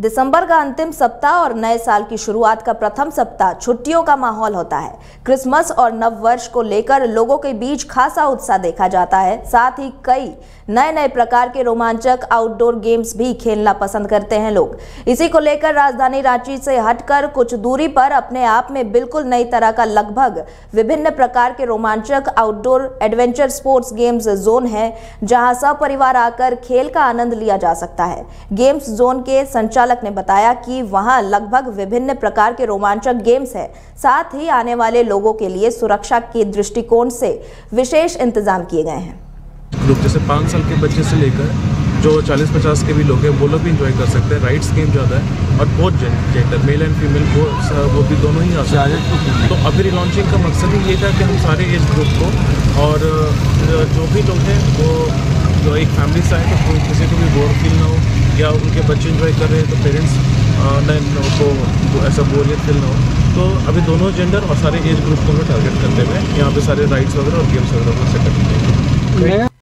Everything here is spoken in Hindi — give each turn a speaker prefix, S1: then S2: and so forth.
S1: दिसंबर का अंतिम सप्ताह और नए साल की शुरुआत का प्रथम सप्ताह छुट्टियों का माहौल होता है। क्रिसमस और नव वर्ष को लेकर लोगों के बीच खासा उत्साह देखा जाता है। साथ ही कई नए प्रकार के रोमांचक आउटडोर गेम्स भी खेलना पसंद करते हैं लोग। इसी को लेकर राजधानी रांची से हटकर कुछ दूरी पर अपने आप में बिल्कुल नई तरह का लगभग विभिन्न प्रकार के रोमांचक outdoor adventure sports games zone है, जहां सपरिवार आकर खेल का आनंद लिया जा सकता है। गेम्स जोन के संचालक ने बताया कि वहां लगभग विभिन्न प्रकार के रोमांचक गेम्स हैं। साथ ही आने वाले लोगों के लिए सुरक्षा के दृष्टिकोण से विशेष इंतजाम किए गए हैं।
S2: लोग जैसे 5 साल के बच्चे से लेकर जो 40-50 के भी लोग हैं वो लोग भी इंजॉय कर सकते हैं। राइड्स गेम ज़्यादा है और बहुत जेंडर मेल एंड फीमेल वो भी दोनों ही आ सकते हैं। तो अभी रिलॉन्चिंग का मकसद ही ये था कि हम सारे एज ग्रुप को और जो भी लोग हैं वो जो एक फैमिली से आए तो किसी को भी बोर फील ना हो या उनके बच्चे इंजॉय कर रहे हैं तो पेरेंट्स को ऐसा बोरियत फील ना हो। तो अभी दोनों जेंडर और सारे एज ग्रुप को टारगेट करते हुए यहाँ पे सारे राइड्स वगैरह और गेम्स वगैरह को सेटअप किए।